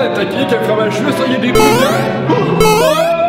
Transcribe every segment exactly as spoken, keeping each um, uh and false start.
Ouais, t'as crié qu'un fromage suisse, il y a des bouts dedans.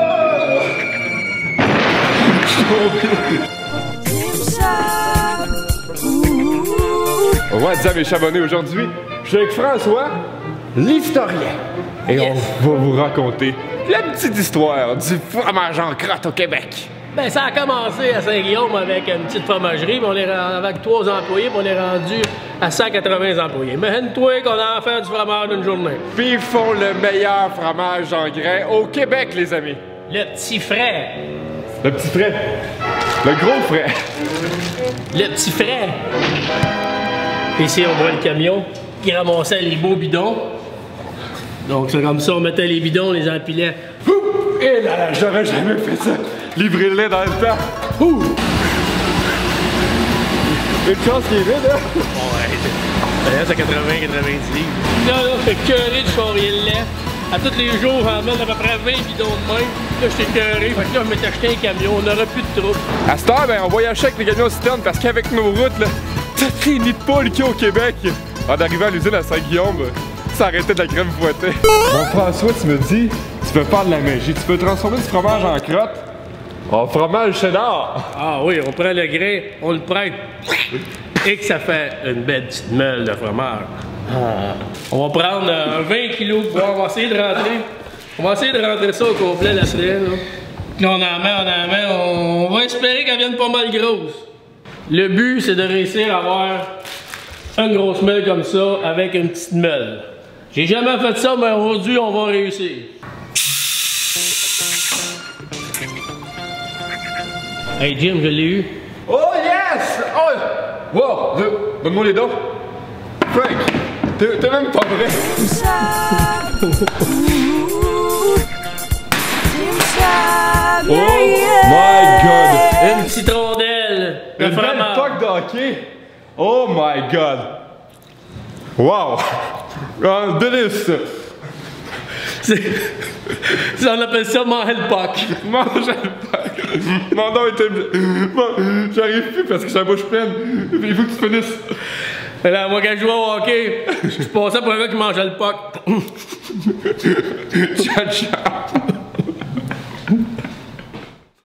What's up mes chabonnés, aujourd'hui, je suis avec François, l'historien. Et yes. On va vous raconter la petite histoire du fromage en crotte au Québec. Ben, ça a commencé à Saint-Guillaume avec une petite fromagerie, mais on est avec trois employés, puis on est rendu à cent quatre-vingts employés. Imagine-toi qu'on a à faire du fromage d'une journée. Puis ils font le meilleur fromage en grains au Québec, les amis. Le petit frais. Le petit frais. Le gros frais. Le petit frais. Ici, on voit le camion qui ramassait les beaux bidons. Donc, c'est comme ça, on mettait les bidons, on les empilait. Et là là, j'aurais jamais fait ça. Livrer le lait dans le temps. Ouh. Une chance qu'il est vide, hein? Ouais, c'est quatre-vingts quatre-vingt-dix livres. Là, là, fait curé de charrier le lait. À tous les jours, j'en mène à peu près vingt bidons de même. Là, j'étais curé. Fait que là, je m'étais acheté un camion. On n'aura plus de trouble. À cette heure, ben, on voyage avec les camions citernes parce qu'avec nos routes, là, toutes les nids de poules qu'il y a au Québec, en arrivant à l'usine à Saint-Guillaume, ça arrêtait de la crème fouettée. Bon, François, tu me dis, tu peux faire de la magie. Tu peux transformer du fromage en crotte en fromage cheddar. Ah oui, on prend le grain, on le prête et que ça fait une belle petite meule de fromage. Ah. On va prendre euh, vingt kilos de bois, on va essayer de rentrer. On va essayer de rentrer ça au complet là-dedans. Là. Puis on en met, on en met, on va espérer qu'elle vienne pas mal grosse. Le but, c'est de réussir à avoir une grosse meule comme ça avec une petite meule. J'ai jamais fait ça, mais aujourd'hui, on va réussir. Hey Jim, je l'ai eu. Oh yes! Oh! Wow! Donne-moi les dents. Frank, t'es même pas vrai. Oh my god! Une petite rondelle de Une belle puck de hockey. Oh my god! Wow! Un délice! On appelle ça manger le puck. Manger le puck! Mon nom était... J'arrive plus parce que j'ai la bouche pleine. Il faut que tu finisses. Là, moi, quand je jouais au hockey, je passais pour un gars qui mangeait le puck. Ciao, ciao!